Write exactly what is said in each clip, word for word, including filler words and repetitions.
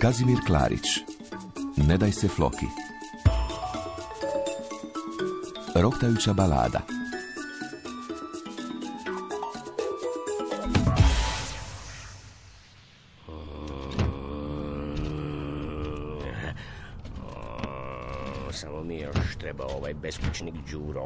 Kazimir Klarić, Ne daj se Floki. Roktajuća balada. Samo mi još treba ovaj beskućnik Đuro.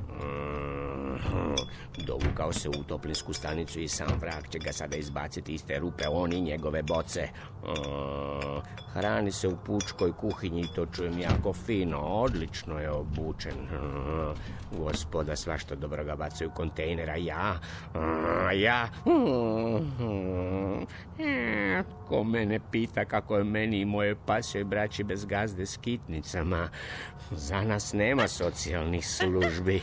Dovukao se u toplinsku stanicu i sam vrag će ga sada izbaciti iz te rupe, on i njegove boce. Hrani se u pučkoj kuhinji i to čujem jako fino, odlično je obučen. Gospoda svašta dobro ga bacaju u kontejnera, ja, ja. Ko mene pita kako je meni i moje pasjoj braći bez gazde s kitnicama. Za nas nema socijalnih službi.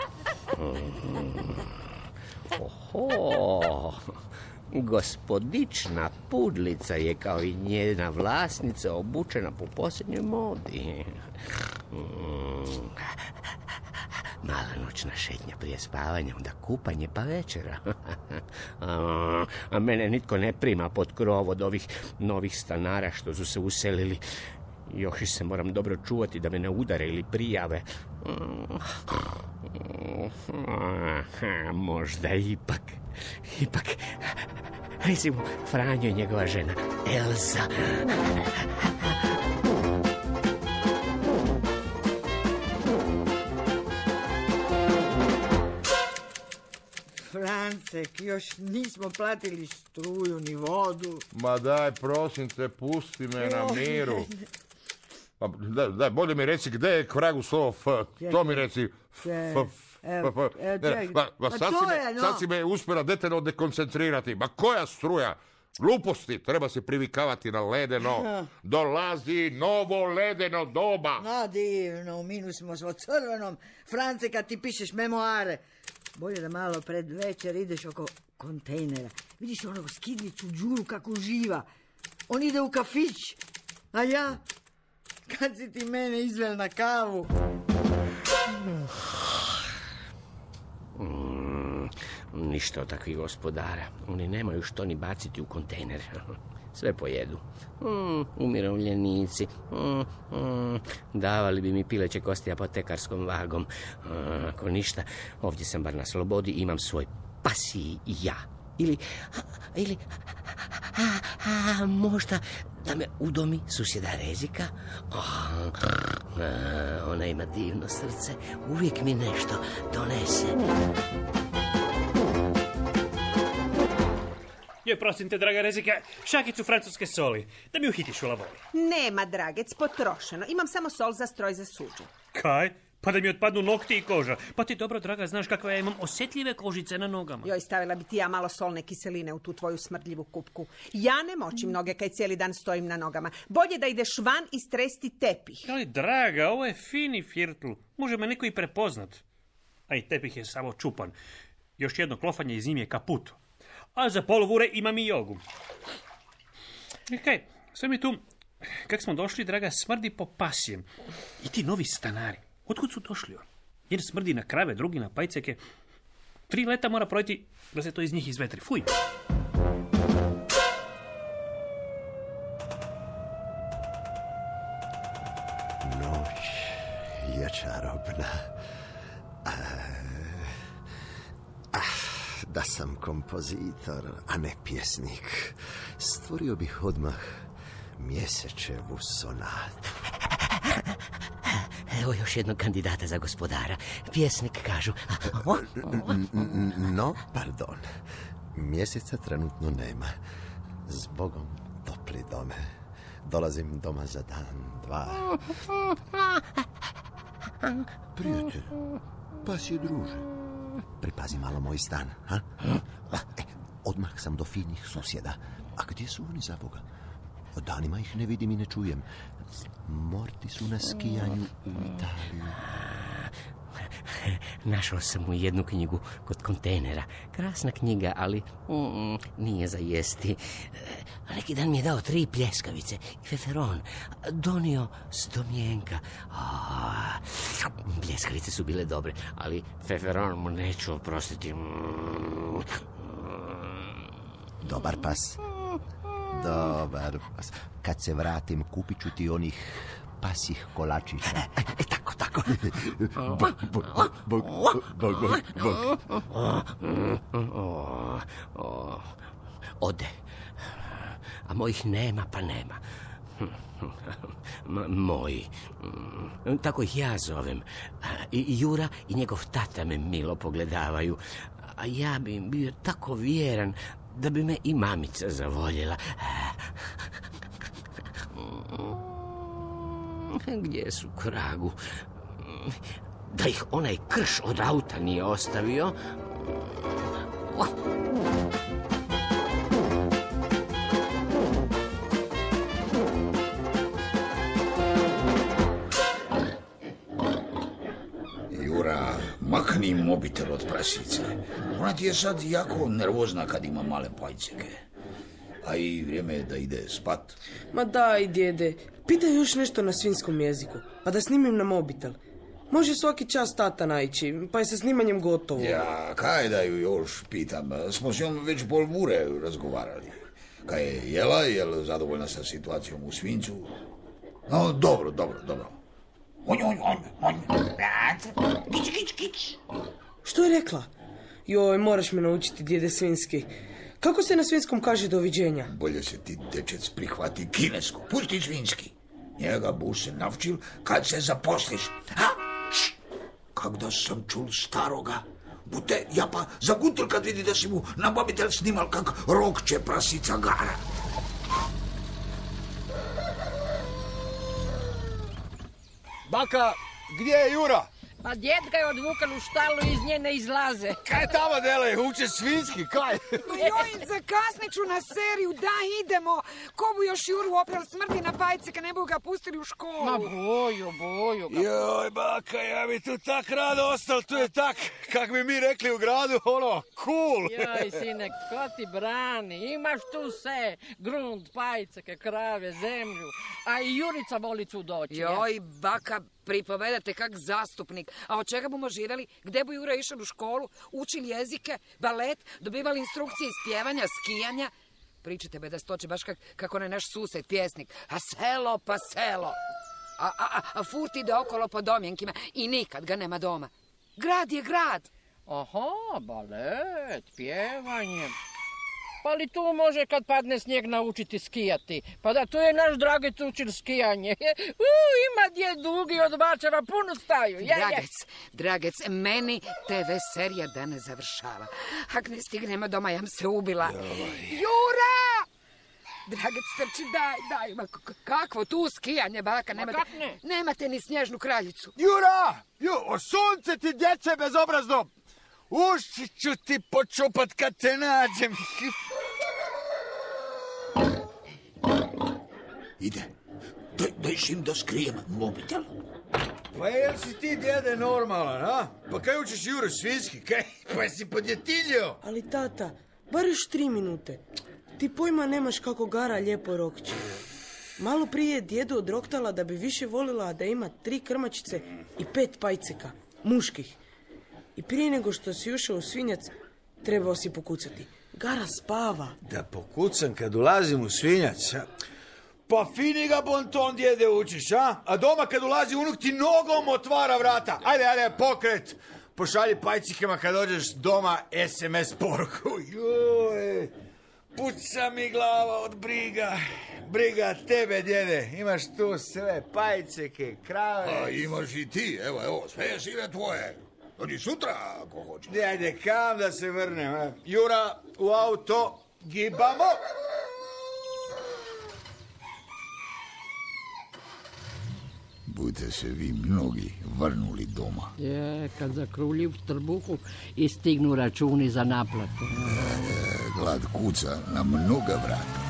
Oho, gospodična pudlica je kao i njena vlasnica obučena po posljednjoj modi. Mala noćna šetnja prije spavanja, onda kupanje pa večera. A mene nitko ne prima pod krov od ovih novih stanara što su se uselili. Još i se moram dobro čuvati da me ne udare ili prijave. Možda ipak, ipak, recimo, Franjo i njegova žena, Elza. Francek, još nismo platili struju ni vodu. Ma daj, prosim te, pusti me na miru. Pa, daj, daj, bolje mi reci gdje je kvragu slovo F. To mi reci. F, F, F. Pa sad si me uspjela detaljno dekoncentrirati. Ma koja struja? Gluposti, treba se privikavati na ledeno. Dolazi novo ledeno doba. No, divno, u minus smo s crvenom. France, kad ti pišeš memoare. Bolje da malo pred večer ideš oko kontejnera. Vidiš onog skidlicu Đuru kako živa. On ide u kafić. A ja? Kad si ti mene izvel na kavu? Mm, ništa od takvih gospodara. Oni nemaju što ni baciti u kontejner. Sve pojedu. Mm, umirovljenici. Mm, mm, davali bi mi pileće kosti apotekarskom vagom. Mm, ako ništa, ovdje sam bar na slobodi, imam svoj pasiji ja. Ili, ili, a, a, možda da me udomi susjeda Rezika. Oh, a, ona ima divno srce, uvijek mi nešto donese. Joj, prosim te, draga Rezika, šakicu francuske soli, da mi uhitiš u lavori. Nema, dragec, potrošeno. Imam samo sol za stroj za suđe. Kaj? Pa da mi otpadnu nokti i koža. Pa ti dobro, draga, znaš kakve ja imam osjetljive kožice na nogama. Joj, stavila bi ti ja malo solne kiseline u tu tvoju smrdljivu kupku. Ja ne močim noge kaj cijeli dan stojim na nogama. Bolje da ideš van i stresti tepih. Ali, draga, ovo je fini firtl. Može me neko i prepoznat. A i tepih je samo čupan. Još jedno klofanje iz njim je kaput. A za polovure imam i jogu. I kaj, sve mi tu, kak smo došli, draga, smrdi po pasjem. I ti novi stanari. Otkud su došli? Jer smrdi na krave, drugi na pajceke. Tri leta mora projeti da se to iz njih izvetri. Fuj! Noć je čarobna. A, ah, da sam kompozitor, a ne pjesnik, stvorio bih odmah Mjesečevu sonatu. Evo još jednog kandidata za gospodara. Pjesnik, kažu. No, pardon. Mjeseca trenutno nema. Zbogom, topli dome. Dolazim doma za dan, dva. Prijatelj, pas je druže. Pripazi malo moj stan, ha? E, odmah sam do finih susjeda. A gdje su oni, za Boga? Danima ih ne vidim i ne čujem. Morti su na skijanju u Italiji. Našao sam mu jednu knjigu kod kontejnera. Krasna knjiga, ali mm, nije za jesti. A neki dan mi je dao tri pljeskavice i feferon. Donio s domjenka. A, pljeskavice su bile dobre, ali feferon mu neću oprostiti. Dobar pas. Dobar. Kad se vratim, kupit ću ti onih pasih kolačića. E, e, tako, tako. Bog, bog, bog, bog, bog. Ode. A mojih nema, pa nema. M- moji. Tako ih ja zovem. I Jura i njegov tata me milo pogledavaju. A ja bi im bio tako vjeran da bi me i mamica zavoljela. Gdje su Kragu? Da ih onaj krš od auta nije ostavio. Jura, makni mobitel od prasice. Ona ti je sad jako nervozna kad ima male pajceke. A i vrijeme je da ide spat. Ma daj, djede, pitaj još nešto na svinjskom jeziku, pa da snimim na mobitel. Može svaki čas tata naići, pa je sa snimanjem gotovo. Ja, kaj da ju još pitam, smo s njom već pol ure razgovarali. Kaj je jela, je li zadovoljna sa situacijom u Svinjcu? No, dobro, dobro, dobro. Onj, onj, onj, onj. Kić, kić, kić. Što je rekla? Joj, moraš me naučiti, djede svinjski. Kako se na svinskom kaže doviđenja? Bolje se ti, dečec, prihvati kinesko. Pusti svinjski. Njega buš se navčil kad se zaposliš. Ha? Šš. Kak da sam čul staroga. Bute, ja pa zagutil kad vidi da si mu na mobitel snimal kak rokće prasica gara. Baka, gdje je Jura? Pa djed ga je odvukan u štalu i iz nje ne izlaze. Kaj tamo delaj, uče svinjski, kaj? Joj, zakasnit ću na seriju, da idemo. Ko bu još Juru oprali smrti na pajce kad ne bu ga pustili u školu? Ma boju, boju ga. Joj, baka, ja bi tu tak rado ostal, tu je tak, kak bi mi rekli u gradu, ono, cool. Joj, sine, ko ti brani? Imaš tu sve, grunt, pajceke, krave, zemlju, a i Jurica voli tu doći. Joj, baka, pripovedate kak zastupnik. A od čega bumo živjeli? Gde bu Jura išao u školu? Učili jezike, balet, dobivali instrukcije iz pjevanja, skijanja? Pričate be da stoče baš kak, kako ne naš sused, pjesnik. A selo pa selo. A, a, a furt ide okolo po domjenkima i nikad ga nema doma. Grad je grad. Aha, balet, pjevanje. Pa li tu može kad padne snijeg naučiti skijati? Pa da, tu je naš Dragec učil skijanje. U, ima dje dugi od Bačeva punu staju. Je, Dragec, je. Dragec, meni te ve serija da ne završava. Ak ne stignemo doma, jam se ubila. Joj. Jura! Dragec, trči, daj, daj. Ma, kakvo tu skijanje, baka? Nemate, ne? Nemate ni snježnu kraljicu. Jura! Ju, o sunce ti, djece, bezobrazno! Uši ću ti počupat kad te nađem. Ide. Daj, daj šim da skrijem mobitel. Pa jel si ti, djede, normalan, a? Pa kaj učiš Juru svinjski, kaj? Pa si podjetilio. Ali tata, bar još tri minute. Ti pojma nemaš kako gara lijepo rokće. Malo prije je djedu odroktala da bi više volila da ima tri krmačice i pet pajceka, muških. I prije nego što si ušao u Svinjac, trebao si pokucati. Gara spava. Da pokucam kad ulazim u Svinjac, a? Pa fini ga bonton, djede, učiš, a? A doma kad ulazi unuk ti nogom otvara vrata. Ajde, ajde, pokret. Pošalji pajcikama kad dođeš doma es em es poruku. Joj, puca mi glava od briga. Briga tebe, djede. Imaš tu sve pajcike, krave. A imaš i ti, evo, evo, sve je sive tvoje. Dođi sutra, ako hoćeš. Djede, kam da se vrnem, a? Jura, u auto, gibamo. Budete se vi mnogi vrnuli doma. Je, kad zakrulji v trbuhu i stignu računi za naplatu. E, glad kuca na mnoga vrata.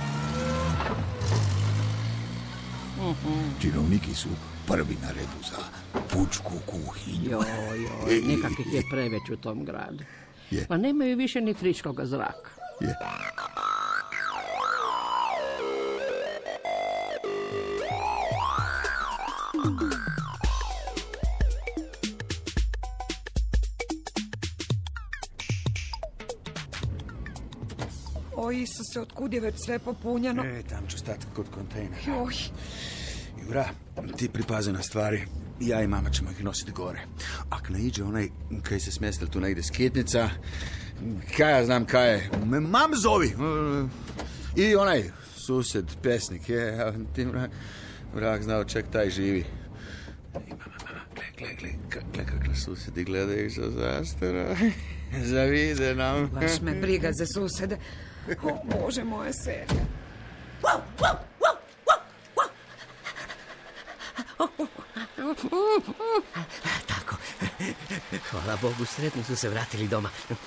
Uh-huh. Činovniki su prvi na redu za pučku kuhinju. Joj, joj, nekakvih je preveć u tom gradu. Je. Pa nemaju više ni friškoga zraka. Je. O Isuse, otkud je već sve popunjeno? E, tam ću stati kod kontejnera. Joj. Jura, ti pripazi na stvari. Ja i mama ćemo ih nositi gore. Ak ne iđe onaj kaj se smjestil tu negdje skitnica, kaj ja znam kaj je, me mam zovi. I onaj susjed, pesnik, je, ti mrak, mrak znao ček taj živi. I mama, mama, gle, gle, gle, gle kako susjedi gledaju sa zastora. Zavide nam. Baš me briga za susede. O, Bože, moja serija. Tako. Hvala Bogu, sretno su se vratili doma.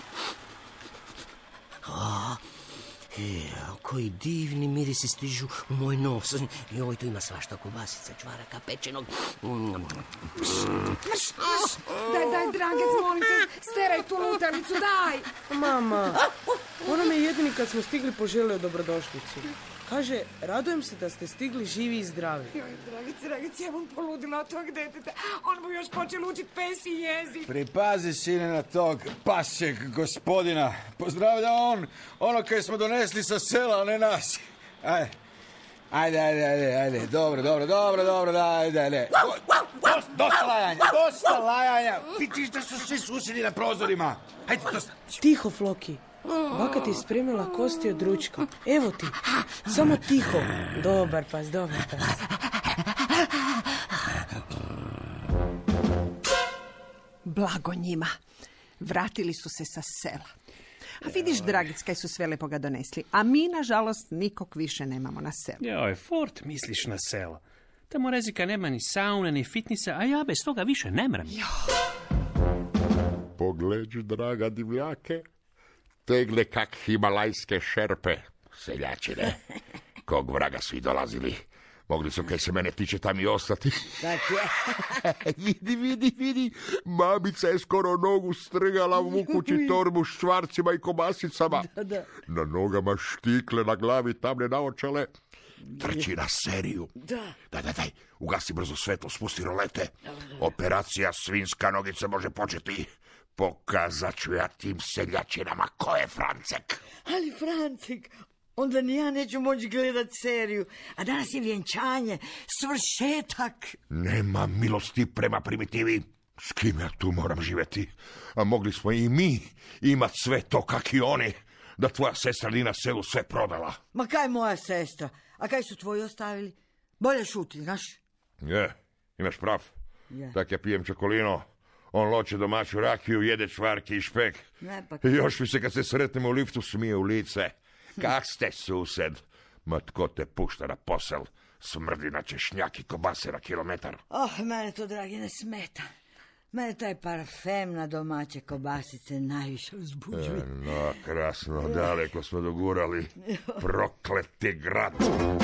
O, jeo, koji divni mirisi stižu u moj nos. Joj, tu ima svašta, kobasica, čvaraka, pečenog. Mrš, mrš, daj, daj, dragec, molim te, steraj tu lutalicu, daj. Mama, ono me jedini kad smo stigli poželio dobrodošlicu. Kaže, radujem se da ste stigli živi i zdravi. Joj, dragic, dragic, ja bom poludila od tog deteta. On bu još počeo učit pesi i jezik. Pripazi, sine, na tog pasjeg gospodina. Pozdravlja on, ono kaj smo donesli sa sela, a ne nas. Ajde, ajde, ajde, ajde, ajde. Dobro, dobro, dobro, dobro, ajde, ajde. Dosta, dosta lajanja, dosta lajanja. Vidiš da su svi susjedi na prozorima. Ajde, dosta. Tiho, Floki. Baka ti je spremila kosti od ručka. Evo ti, samo tiho. Dobar pas, dobar pas. Blago njima. Vratili su se sa sela. A vidiš, Dragic, kaj su sve lepo ga donesli. A mi, nažalost, nikog više nemamo na selu. Joj, Fort, misliš na selo. Tamo rezika nema ni saune, ni fitnisa, a ja bez toga više ne mrem. Pogleđi, draga divljake, tegle kak himalajske šerpe, seljačine. Kog vraga svi dolazili. Mogli su, kaj se mene tiče, tam i ostati. Vidi, vidi, vidi. Mamica je skoro nogu strgala vukući torbu s čvarcima i kobasicama. Da, da. Na nogama štikle, na glavi tamne naočale. Trči na seriju. Da. Daj, daj, daj. Ugasi brzo svetlo, spusti rolete. Operacija svinska nogica može početi. Pokazat ću ja tim seljačinama ko je Francek. Ali Francek, onda ni ja neću moći gledat seriju. A danas je vjenčanje, svršetak. Nema milosti prema primitivi. S kim ja tu moram živjeti? A mogli smo i mi imat sve to kak i oni. Da tvoja sestra ni na selu sve prodala. Ma kaj moja sestra? A kaj su tvoji ostavili? Bolje šuti, znaš? Je, imaš prav. Je. Tak ja pijem čokolino. On loče domaću rakiju, jede čvarki i špek. Ne, pa... I još mi se kad se sretnemo u liftu smije u lice. Kak ste, sused? Ma tko te pušta na posel? Smrdi na češnjak i kobase na kilometar. Oh, mene to, dragi, ne smeta. Mene taj parfem na domaće kobasice najviše uzbuđuje. E, no, krasno, daleko smo dogurali. Prokleti grad.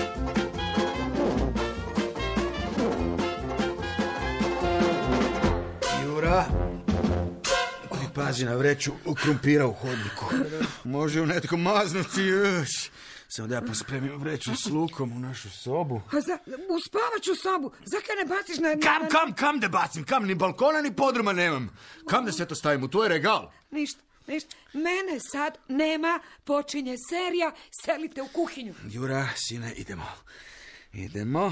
Jura, pripazi na vreću krumpira u hodniku. Može ju netko maznuti još. Samo da ja pospremim vreću s lukom u našu sobu. A za, u spavaću sobu, zakaj ne baciš na... Kam, kam, kam da bacim? Kam, ni balkona, ni podruma nemam. Kam da sve to stavim u tvoj regal? Ništa, ništa. Mene sad nema, počinje serija, selite u kuhinju. Jura, sine, idemo. Idemo.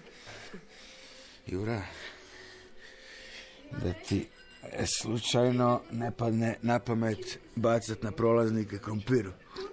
Jura, da ti slučajno ne padne na pamet bacat na prolaznike krompiru.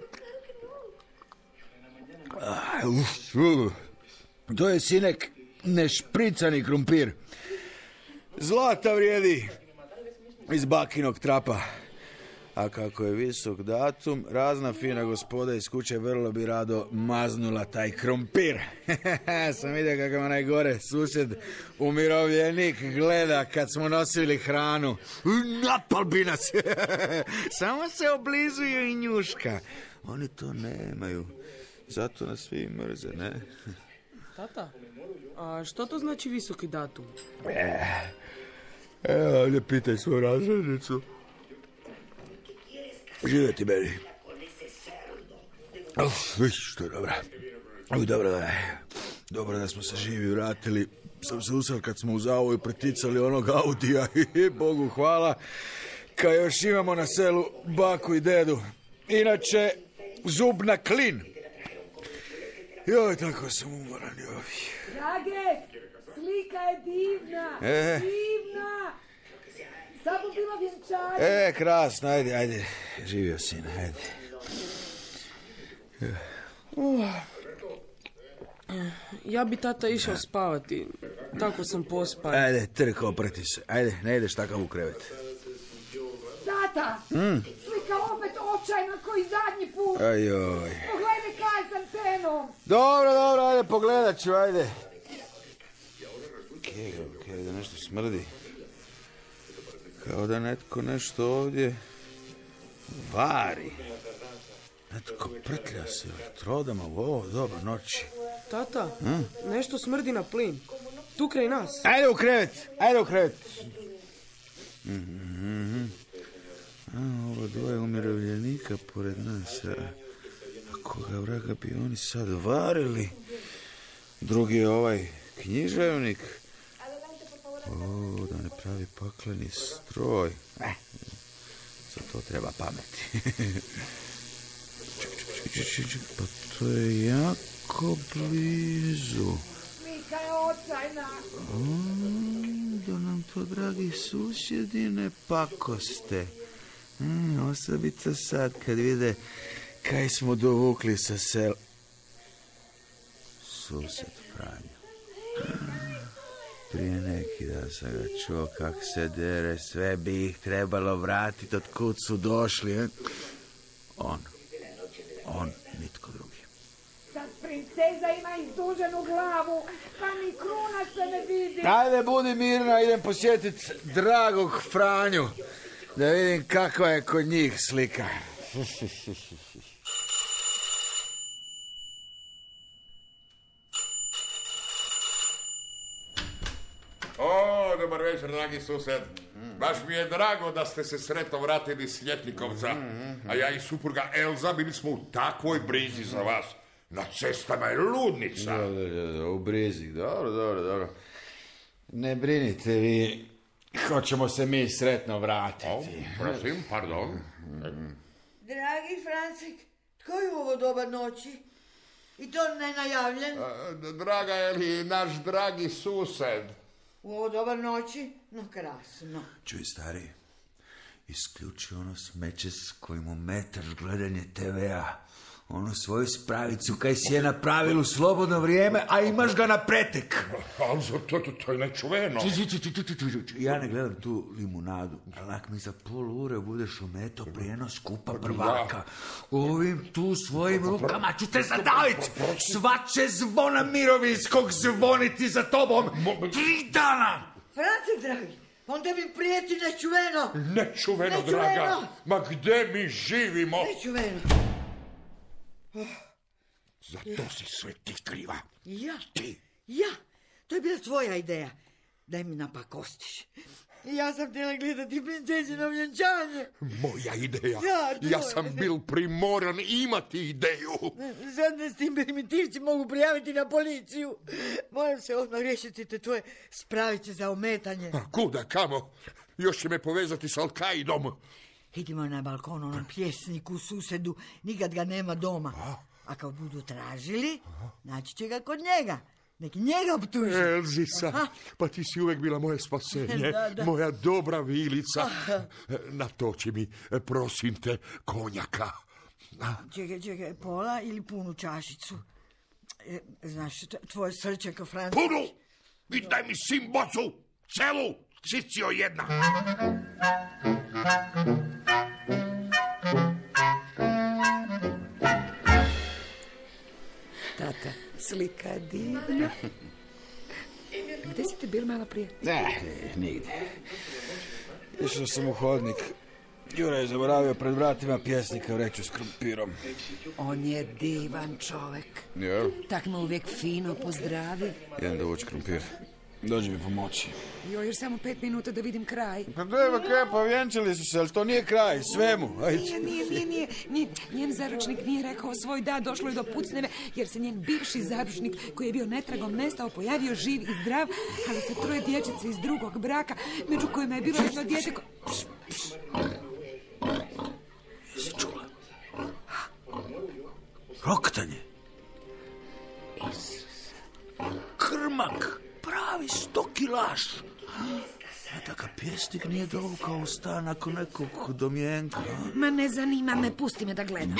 Uf, uf. To je, sinek, nešpricani krumpir. Zlata vrijedi iz bakinog trapa. A kako je visok datum, razna fina gospoda iz kuće vrlo bi rado maznula taj krumpir. Sam vidio kakav onaj gore susjed umirovljenik gleda kad smo nosili hranu. Napal bi nas. Samo se oblizuju i njuška. Oni to nemaju. Zato nas svi mrze, ne? Tata, a što to znači visoki datum? Evo, ne pitaj svoju razrednicu. Živjeti meni. Uf, viš, što je dobro. Uj, dobro da je. Dobro da smo se živi vratili. Sam se usao kad smo u zavoju preticali onog Audija. I Bogu hvala. Kad još imamo na selu baku i dedu. Inače, zub na klin. Joj, tako sam umoran, joj. Drage, slika je divna, e. divna. Samo bilo vjenčanje. E, krasno, ajde, ajde. Živio sin, ajde. Uh. Ja bi tata išao spavati. Tako sam pospan. Ajde, trk, oprati se. Ajde, ne ideš takav u krevet. Tata, mm. slika opet očajna koji zadnji put. Ajoj. Pogledaj kaj s antenom. Dobro, dobro, ajde, pogledat ću, ajde. Okej, okay, okej, okay, da nešto smrdi. Kao da netko nešto ovdje vari. Netko prtlja se elektrodama u ovo doba noći. Tata, hmm? nešto smrdi na plin. Tu kraj nas. Ajde u krevet, ajde u krevet. Mm-hmm. A, ovo dvoje umirovljenika pored nas. A, a koga vraga bi oni sad varili? Drugi je ovaj književnik. O, da ne pravi pakleni stroj. Eh, za to treba pameti. ček, ček, ček, ček, ček, pa to je jako blizu. Slika je očajna. O, da nam to, dragi susjedi, ne pakoste. E, osobito sad kad vide kaj smo dovukli sa sela. Susjed Franjo. Prije neki dan sam ga čuo kak se dere, sve bi ih trebalo vratiti od kud su došli. Eh? On, on, nitko drugi. Sad princeza ima izduženu glavu, pa ni kruna se ne vidi. Ajde, budi mirna, idem posjetiti dragog Franju, da vidim kakva je kod njih slika. O, dobar večer, dragi sused. Baš mi je drago da ste se sretno vratili s Ljetnikovca. A ja i supruga Elza bili smo u takvoj brizi za vas. Na cestama je ludnica. Da, da, da, u brizi. Dobro, dobro, dobro. Ne brinite vi, hoćemo se mi sretno vratiti. O, prosim, pardon. Dragi Francik, tko je u ovo doba noći? I to nenajavljen? A, draga je li naš dragi sused? U ovo dobar noći? No, krasno. Čuj, stari, isključi ono smeće s kojim ometaš gledanje te vea. Onu svoju spravicu kaj si je napravil u slobodno vrijeme, a imaš ga na pretek. Ali to, to, to je nečuveno. Ja ne gledam tu limunadu, ali ako mi za pol ure budeš ometo prijenos kupa prvaka, ovim tu svojim rukama ću te zadavit. Svače zvona mirovinskog zvoniti za tobom tri dana. Francik, dragi, onda mi prijeti nečuveno. Nečuveno, draga. Ma gdje mi živimo? Nečuveno. Za to si sve ti kriva. Ja? Ti? Ja? To je bila tvoja ideja. Daj mi napakostiš. Ja sam htjela gledati princezino vjenčanje. Moja ideja. Da, ja sam bil primoran imati ideju. Sad ne s tim primitivci mogu prijaviti na policiju. Moram se odmah riješiti te tvoje spravice za ometanje. A kuda, kamo? Još će me povezati s Al-Kaidom. Idimo na balkon, onom pjesniku u susedu, nikad ga nema doma. A kad budu tražili, naći će ga kod njega. Nek njega optuži. Elzisa, pa ti si uvek bila moje spasenje, da, da. Moja dobra vilica. Natoči mi, prosim te, konjaka. Čekaj, čekaj, pola ili punu čašicu? E, znaš, tvoje srce kao Franc... Punu! I daj mi simbocu, celu, cicio jedna. Tata, slika je divna. Gdje si ti bil malo prije? Ne, nigdje. Išao sam u hodnik. Jura je zaboravio pred vratima pjesnika vreću s krumpirom. On je divan čovek. Ja? Tak me uvijek fino pozdravi. Idem da vući krumpir. Dođi mi pomoći. Joj, još samo pet minuta da vidim kraj. Pa dojeva kaj, pa vjenčali su se, ali to nije kraj, svemu. Ajde. Nije, nije, nije, nije, nije. Njen zaručnik nije rekao svoj da, došlo je do pucnjeve, jer se njen bivši zaručnik, koji je bio netragom nestao, pojavio živ i zdrav, ali sa troje dječice iz drugog braka, među kojima je bilo jedno dijete ko... Jesi čula? Roktanje. Krmak, pravi stokilaš. A takav pjesnik nije dovukao u stan nakon nekog domjenka. Ma ne zanima me, pusti me da gledam.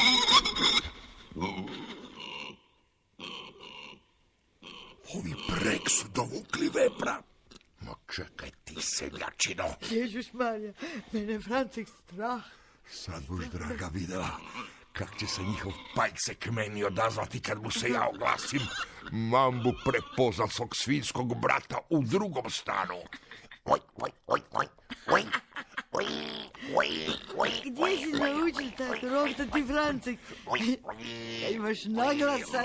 Ovi prek su dovukli vepra. Ma čekaj ti, seljačino. Ježuš Marija, mene Francek strah. Sad buš, draga, videla kak će se njihov pajcek meni odazvati kad mu se ja oglasim. Mambu prepoznal svog svinskog brata u drugom stanu. Oj, oj, oj, oj, oj, oj, oj, oj. Gdje si naučil tako roktati, Francek? Imaš naglasak.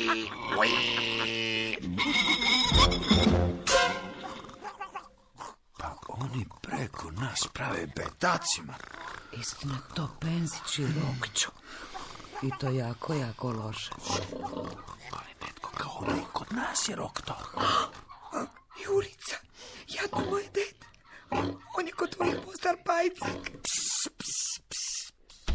Pa oni preko nas prave bedacima. Istina, to Penzić i Rokćo. I to jako, jako loše. Ali netko kao onaj kod nas je Rokto. Jurica, jadno moj ded. On je kod tvojih postar pajcek. Pss, pss, pss.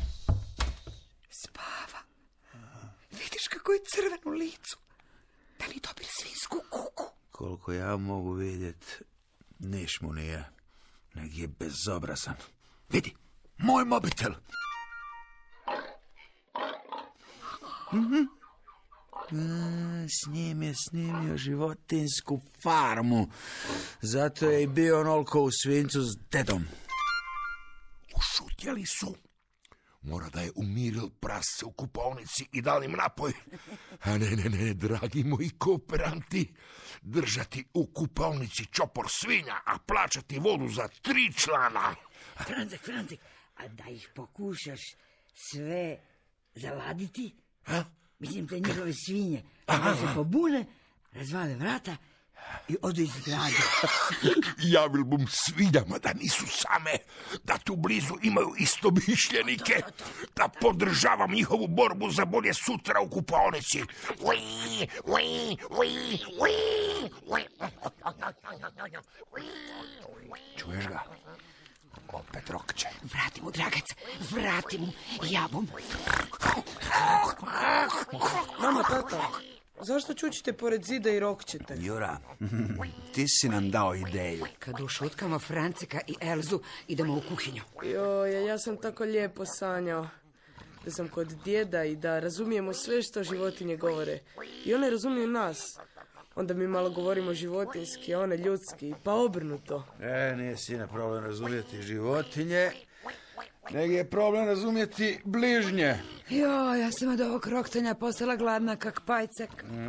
Spava. Vidiš kako je crven u licu. Da li dobili svinsku kuku? Koliko ja mogu vidjet, niš mu nije. Nek je bezobrazan. Vidi, moj mobitel. Mhm. A, s njim je snimio životinsku farmu. Zato je i bio onolko u svincu s dedom. Ušutjeli su. Mora da je umiril prasce u kupovnici i dal im napoj. A ne, ne, ne, dragi moji kooperanti. Držati u kupovnici čopor svinja, a plaćati vodu za tri člana. Francek, Francek, a da ih pokušaš sve zaladiti? A? Mislim, te njihove svinje. Da se pobune, razvale vrata i odu iz grada. Javil bom svinjama da nisu same, da tu blizu imaju istomišljenike, da podržavam njihovu borbu za bolje sutra u kupovnici. Čuješ ga? Opet Rokće. Vrati mu, dragac, vrati mu. Ja bom. Mama, tata, zašto čučite pored zida i rokćete? Jura, ti si nam dao ideju. Kad ušutkamo Franceka i Elzu, idemo u kuhinju. Joj, ja sam tako lijepo sanjao. Da sam kod djeda i da razumijemo sve što životinje govore. I one razumiju nas. Onda mi malo govorimo životinski, a one ljudski, pa obrnuto. E, nije sine problem razumjeti životinje, nego je problem razumjeti bližnje. Jo, ja sam od ovog roktanja postala gladna kak pajcek.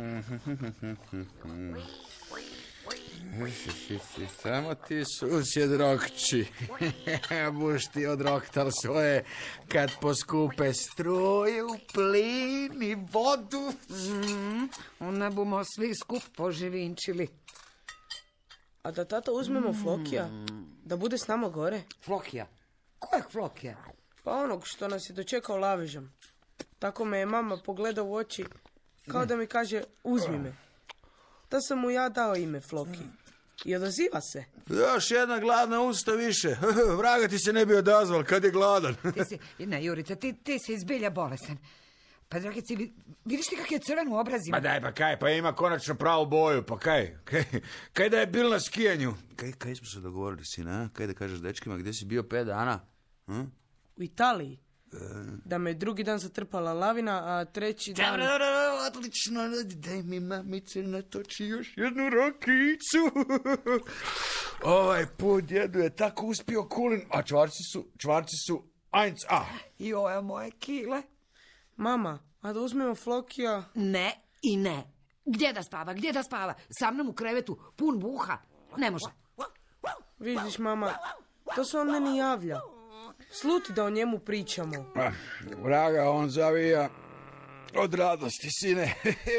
Samo ti susjed Rokći. Buš ti odroktal svoje kad poskupe struju, plin i vodu. Mm, onda bumo svi skup poživinčili. A da tata uzmemo Flokija, da bude s nama gore? Flokija? Kojeg Flokija? Pa onog što nas je dočekao lavežom. Tako me je mama pogleda u oči, kao da mi kaže uzmi me. Da sam mu ja dao ime Floki. I odaziva se. Još jedna gladna usta više. Vraga ti se ne bi odazval kad je gladan. Ti si, ne, Jurica, ti, ti si zbilja bolesan. Pa, dragici, vidiš ti kak je crven u obrazima? Pa daj, pa kaj, pa ima konačno pravu boju, pa kaj, kaj, kaj da je bil na skijanju? Kaj, kaj smo se dogovorili, sina, kaj da kažeš dečkima, gdje si bio pet dana? Hm? U Italiji. Da me drugi dan zatrpala lavina, a treći dan... Odlično, daj mi mamice natoči još jednu rokicu. Ovaj put djedu je tako uspio kulin, a čvarci su, čvarci su eins a. Joja moje kile. Mama, a da uzmemo Flokija? Ne i ne. Gdje da spava, gdje da spava? Sa mnom u krevetu, pun buha. Ne može. Vidiš, mama, to se on meni javlja. Sluti da o njemu pričamo. Ah, vraga, on zavija od radosti, sine.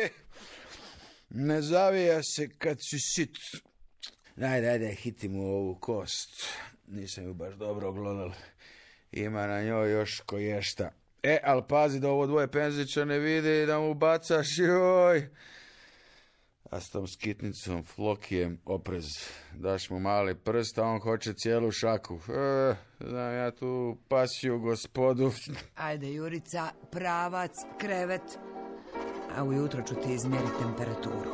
Ne zavija se kad si sit. Daj, daj, daj, hitim u ovu kost. Nisam ju baš dobro oglodal. Ima na njoj još koješta. E, ali pazi da ovo dvoje Penzića ne vidi i da mu bacaš, joj. A s tom skitnicom Flokijem oprez. Daš mu mali prst, a on hoće cijelu šaku. E, znam ja tu pasiju gospodu. Ajde, Jurica, pravac, krevet. A ujutro ću ti izmjeriti temperaturu.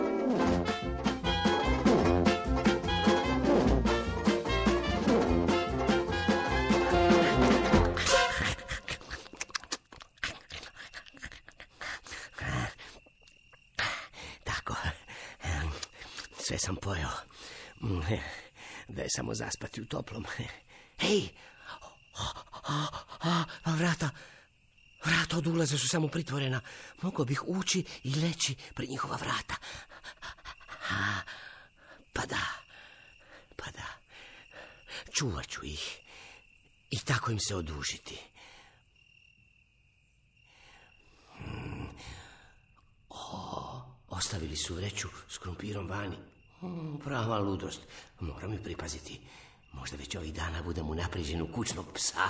Sve sam pojeo. Daj samo zaspati u toplom. Hej! Vrata, vrata od ulaza su samo pritvorena. Mogao bih ući i leći pred njihova vrata. Pa da, pa da. Čuvat ću ih i tako im se odužiti. O, ostavili su vreću s krumpirom vani. Prava ludost. Moram i pripaziti. Možda već ovih dana budem unaprijeđen u kućnog psa.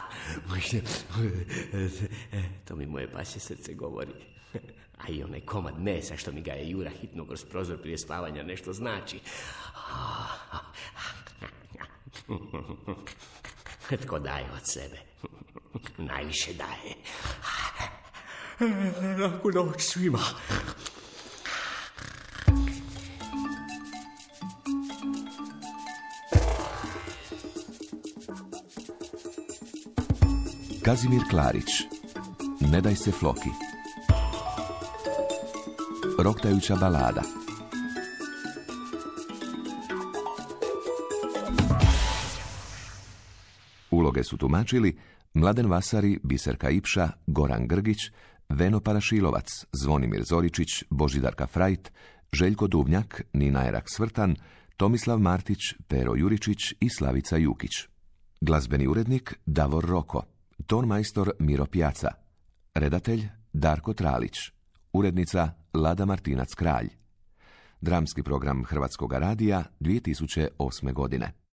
To mi moje pasje srce govori. A i onaj komad mesa što mi ga je Jura hitno kroz prozor prije spavanja nešto znači. Tko daje od sebe? Najviše daje. Laku noć svima. Kazimir Klarić, Ne daj se Floki. Roktajuća balada. Uloge su tumačili Mladen Vasari, Biserka Ipša, Goran Grgić, Veno Parašilovac, Zvonimir Zoričić, Božidarka Frajt, Željko Duvnjak, Nina Erak-Svrtan, Tomislav Martić, Pero Juričić i Slavica Jukić. Glazbeni urednik Davor Roko. Tonmajstor Miro Pjaca. Redatelj Darko Tralić. Urednica Lada Martinac Kralj. Dramski program Hrvatskoga radija dvije tisuće osme godine.